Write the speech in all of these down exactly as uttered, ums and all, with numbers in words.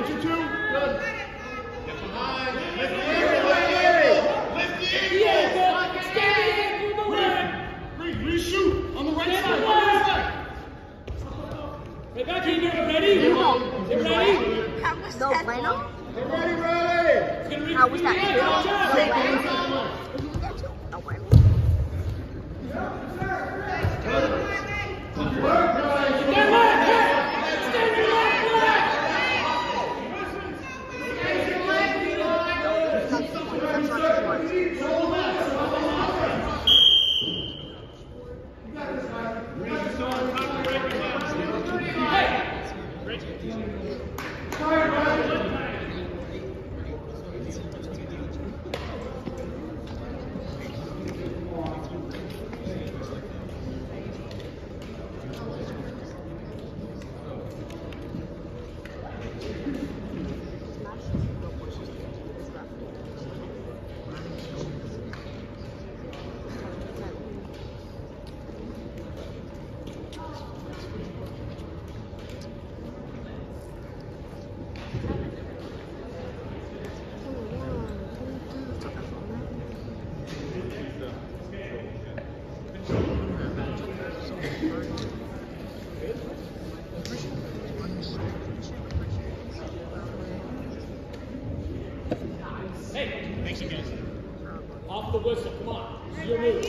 two, two. Good. Get behind. Lift the ankle. Lift the ankle. Extend the ankle to the left. Reed, reshoot on the right side. Right back in there. Ready? Get ready? How was that? No, Get ready, ready. How was that? No, Off the whistle, come on. This is your move.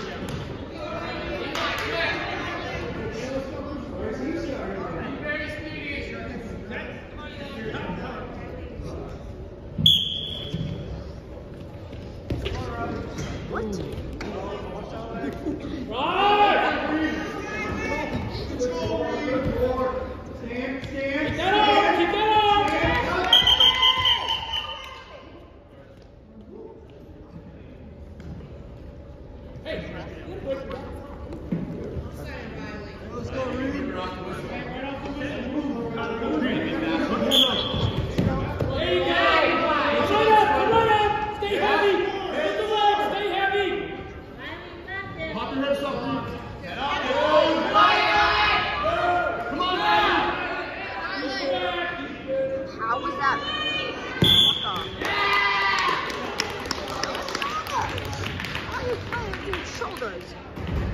What? Right! Stand, stand. Keep that on! Keep that on! Hey! Let's go, Reed. There you go! Run up! Run up! Stay heavy! Hit the leg! Stay heavy! Pop your hips up, Reed. Come on, Reed. How was that? Why are you playing with your shoulders?